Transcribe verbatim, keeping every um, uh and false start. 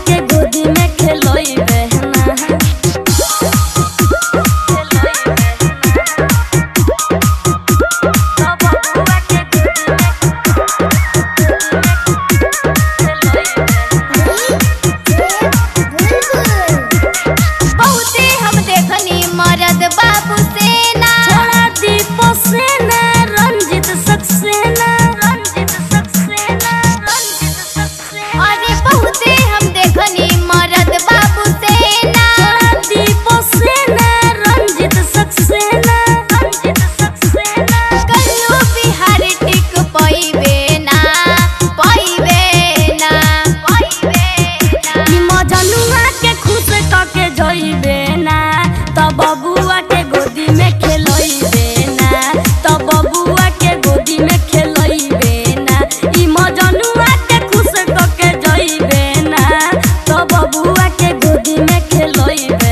के गोदी में खेलोई बहना मरद बाबू सेना छोड़ा दीपो सेना रंजित सक्सेना रंजित सक्सेना रंजित सक्सेना अरे बहुते हम देखनी मरद बाबू सेना छोड़ा दीपो सेना रंजित सक्सेना रंजित सक्सेना कल्लू बिहार टिक पइबे ना पइबे ना पइबे ना कि मजनुआ के खुश करके जइबे ना तब बबुआ के गोदी में खेलोइबे ना तब बबुआ के गोदी में खेलोइबे ना ई मजनुआ के खुश करके जइबे ना तब बबुआ के गोदी में खेलोइबे।